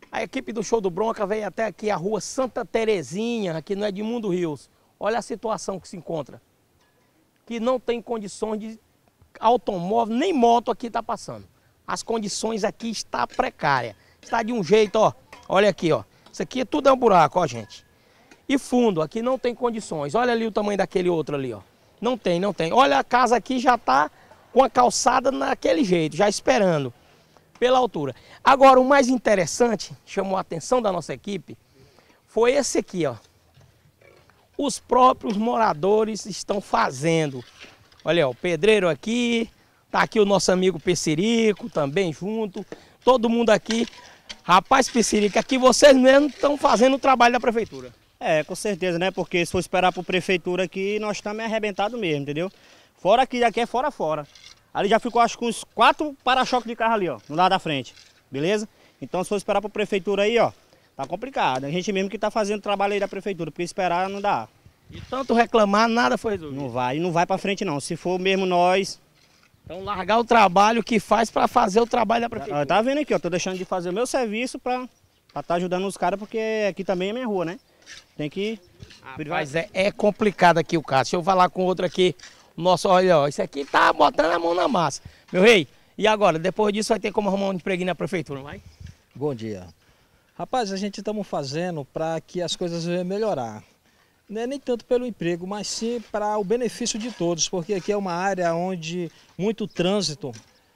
A equipe do Show do Bronca veio até aqui a rua Santa Terezinha, aqui no Edmundo Rios. Olha a situação que se encontra. Que não tem condições de automóvel, nem moto aqui está passando. As condições aqui estão precárias. Está de um jeito, ó. Olha aqui, ó. Isso aqui tudo é um buraco, ó, gente. E fundo, aqui não tem condições. Olha ali o tamanho daquele outro ali, ó. Não tem, não tem. Olha, a casa aqui já está com a calçada naquele jeito, já esperando pela altura. Agora, o mais interessante, chamou a atenção da nossa equipe, foi esse aqui, ó. Os próprios moradores estão fazendo. Olha, ó, o pedreiro aqui, tá aqui o nosso amigo Pecerico também junto, todo mundo aqui. Rapaz, Pecerico, aqui vocês mesmos estão fazendo o trabalho da prefeitura. É, com certeza, né? Porque se for esperar por prefeitura aqui, nós estamos arrebentados mesmo, entendeu? Fora aqui, aqui é fora. Ali já ficou, acho que uns 4 para-choques de carro ali, ó, no lado da frente, beleza? Então se for esperar por prefeitura aí, ó, tá complicado. A gente mesmo que tá fazendo o trabalho aí da prefeitura, porque esperar não dá. E tanto reclamar, nada foi resolvido. Não vai para frente não. Se for mesmo nós... Então largar o trabalho que faz para fazer o trabalho da prefeitura. Tá vendo aqui, ó, tô deixando de fazer o meu serviço para tá ajudando os caras, porque aqui também é minha rua, né? Tem que... Mas é complicado aqui o caso. Deixa eu falar com outro aqui. Nossa, olha, ó, isso aqui tá botando a mão na massa. Meu rei, e agora? Depois disso vai ter como arrumar um empreguinho na prefeitura, não vai? Bom dia. Rapaz, a gente estamos fazendo para que as coisas venham melhorar. Não é nem tanto pelo emprego, mas sim para o benefício de todos, porque aqui é uma área onde muito trânsito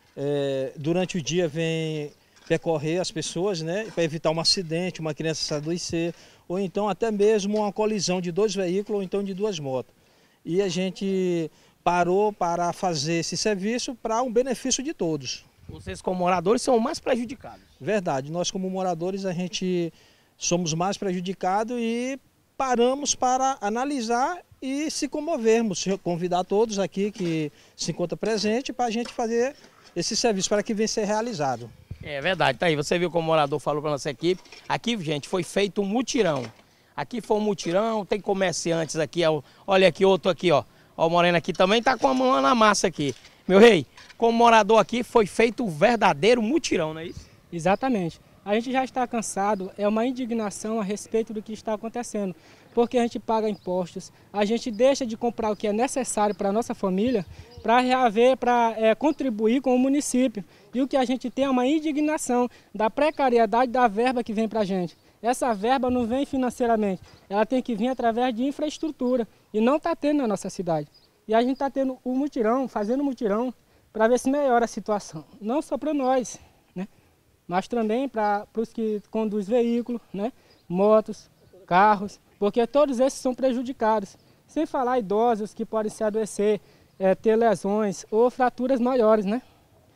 durante o dia vem percorrer as pessoas, né, para evitar um acidente, uma criança se adoecer, ou então até mesmo uma colisão de 2 veículos ou então de 2 motos. E a gente parou para fazer esse serviço para um benefício de todos. Vocês como moradores são mais prejudicados. Verdade, nós como moradores a gente somos mais prejudicados e paramos para analisar e se comovermos, convidar todos aqui que se encontram presentes para a gente fazer esse serviço, para que venha ser realizado. É verdade, tá aí, você viu como o morador falou para nossa equipe. Aqui, gente, foi feito um mutirão. Aqui foi um mutirão, tem comerciantes aqui, olha aqui, outro aqui, ó. Ó, o Moreno aqui também tá com a mão na massa aqui. Meu rei, como morador aqui, foi feito um verdadeiro mutirão, não é isso? Exatamente. A gente já está cansado, é uma indignação a respeito do que está acontecendo. Porque a gente paga impostos, a gente deixa de comprar o que é necessário para a nossa família, para reaver, para contribuir com o município. E o que a gente tem é uma indignação da precariedade da verba que vem para a gente. Essa verba não vem financeiramente, ela tem que vir através de infraestrutura e não está tendo na nossa cidade. E a gente está tendo o mutirão, fazendo mutirão para ver se melhora a situação. Não só para nós, né? Mas também para os que conduzem veículos, né? Motos, carros, porque todos esses são prejudicados. Sem falar idosos que podem se adoecer, ter lesões ou fraturas maiores, né?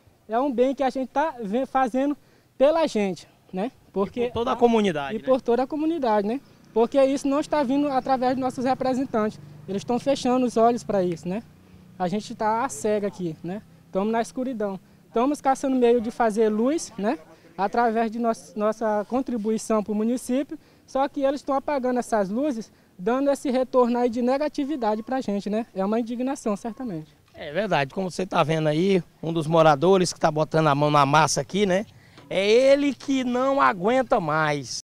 É um bem que a gente está fazendo pela gente, né? Porque, e por toda a comunidade. E por toda a comunidade, né? Porque isso não está vindo através dos nossos representantes. Eles estão fechando os olhos para isso, né? A gente está à cega aqui, né? Estamos na escuridão. Estamos caçando meio de fazer luz, né? Através de nossa contribuição para o município. Só que eles estão apagando essas luzes, dando esse retorno aí de negatividade para a gente, né? É uma indignação, certamente. É verdade, como você está vendo aí, um dos moradores que está botando a mão na massa aqui, né? É ele que não aguenta mais.